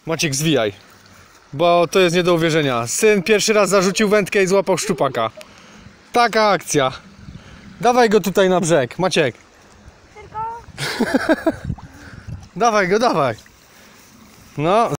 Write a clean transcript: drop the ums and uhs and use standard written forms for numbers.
Maciek, zwijaj. Bo to jest nie do uwierzenia. Syn pierwszy raz zarzucił wędkę i złapał szczupaka. Taka akcja. Dawaj go tutaj na brzeg, Maciek. Dawaj go, dawaj. No.